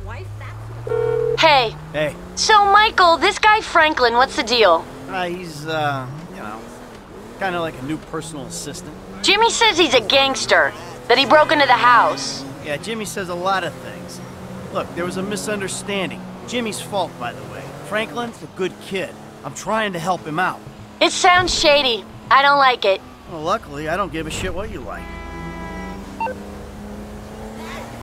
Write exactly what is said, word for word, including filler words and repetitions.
Hey. Hey. So, Michael, this guy Franklin, what's the deal? Uh, he's, uh, you know, kind of like a new personal assistant. Jimmy says he's a gangster, that he broke into the house. Yeah, Jimmy says a lot of things. Look, there was a misunderstanding. Jimmy's fault, by the way. Franklin's a good kid. I'm trying to help him out. It sounds shady. I don't like it. Well, luckily, I don't give a shit what you like.